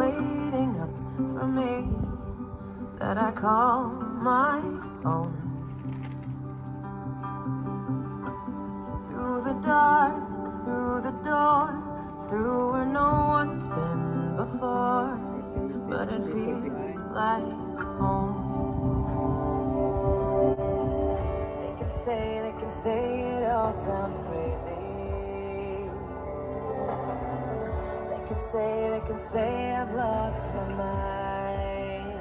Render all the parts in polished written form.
waiting up for me that I call my own. Through the dark, through the door, through where no one's been before, but it feels like home. They can say it all sounds crazy. They can say I've lost my mind.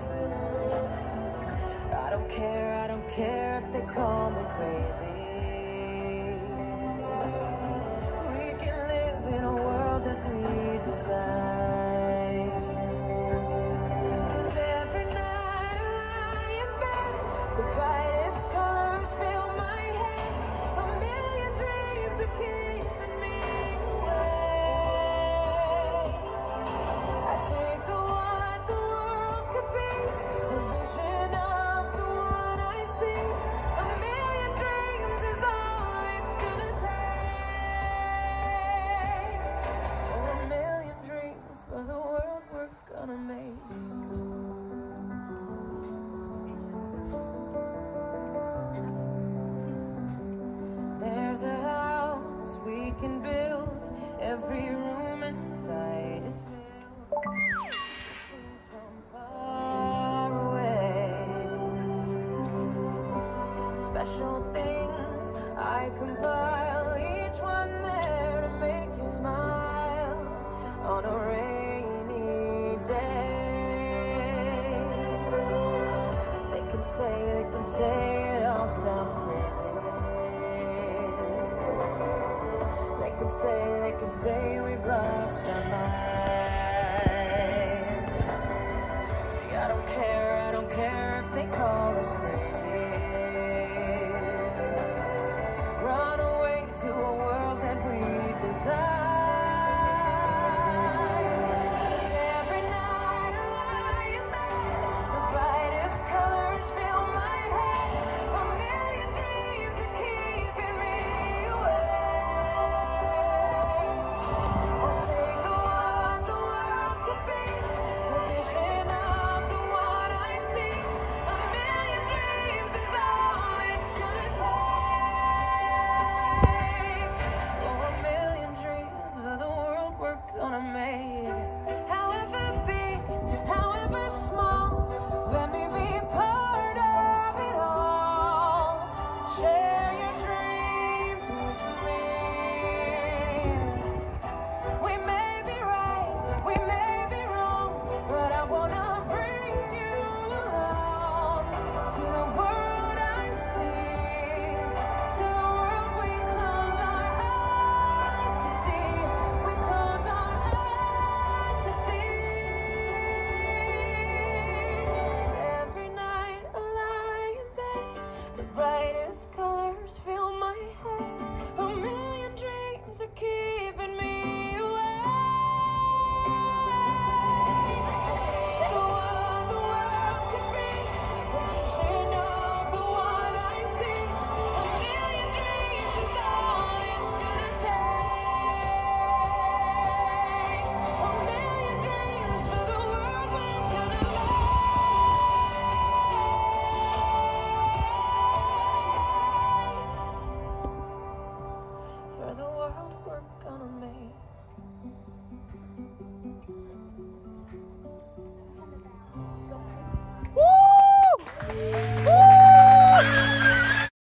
I don't care if they call me crazy. We can live in a world that we design. 'Cause every night I lie in bed, the brightest colors fill my head. A million dreams are keeping me awake. I think of what the world could be, a vision of the one I see. A million dreams is all it's gonna take. Oh, a million dreams for the world we're gonna make. There's a house we can build, every room inside is filled with things from far away. Special things I compile, each one there to make you smile on a rainy day. They can say it all sounds crazy. They can say we've lost our minds.